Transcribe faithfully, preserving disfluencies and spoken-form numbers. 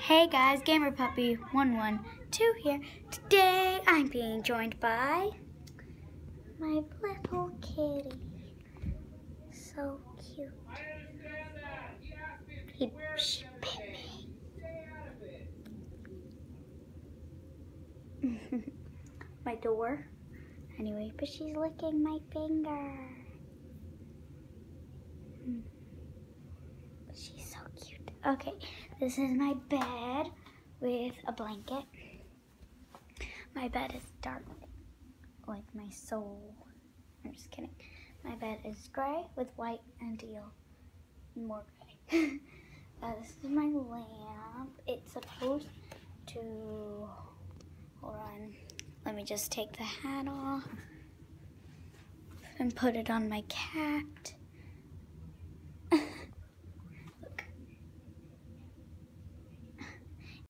Hey guys, Gamer Puppy one one two here. Today I'm being joined by my little kitty. So cute. He, she bit me. My door. Anyway, but she's licking my finger. She's so cute. Okay, this is my bed with a blanket. My bed is dark, like my soul. I'm just kidding. My bed is gray with white and teal. More gray. uh, this is my lamp. It's supposed to, hold on. Let me just take the hat off and put it on my cat.